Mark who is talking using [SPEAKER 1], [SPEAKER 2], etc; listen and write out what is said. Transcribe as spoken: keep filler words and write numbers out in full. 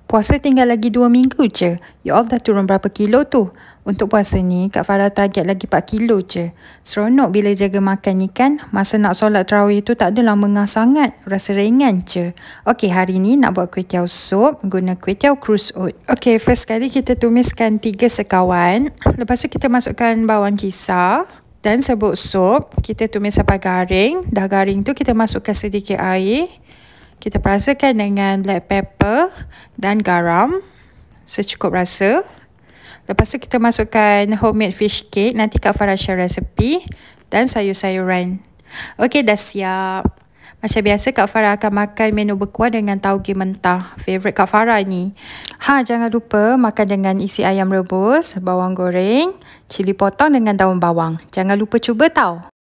[SPEAKER 1] Puasa tinggal lagi dua minggu je. Ya Allah, dah turun berapa kilo tu? Untuk puasa ni, Kak Farah target lagi empat kilo je. Seronok bila jaga makan ni kan. Masa nak solat tarawih tu tak adalah mengah sangat. Rasa ringan je. Okey, hari ni nak buat kuih tiaw sup guna kuih tiaw krus oat. Okey, first kali kita tumiskan tiga sekawan. Lepas tu kita masukkan bawang kisar dan serbuk sup. Kita tumis sampai garing. Dah garing tu kita masukkan sedikit air. Kita perasakan dengan black pepper dan garam secukup rasa. Lepas tu kita masukkan homemade fish cake. Nanti Kak Farah share resepi. Dan sayur-sayuran. Okey, dah siap. Macam biasa Kak Farah akan makan menu berkuah dengan tauge mentah. Favourite Kak Farah ni. Ha, jangan lupa makan dengan isi ayam rebus, bawang goreng, cili potong dengan daun bawang. Jangan lupa cuba tau.